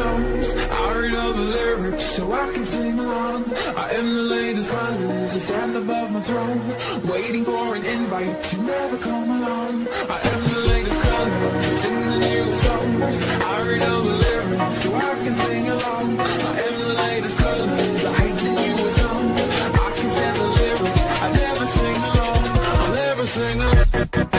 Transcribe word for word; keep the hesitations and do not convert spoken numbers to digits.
songs. I read all the lyrics so I can sing along. I am the latest colors, I stand above my throne, waiting for an invite to never come along. I am the latest colors, sing the new songs. I read all the lyrics so I can sing along. I am the latest colors, I hate the new songs. I can stand the lyrics, I never sing along, I'll never sing along.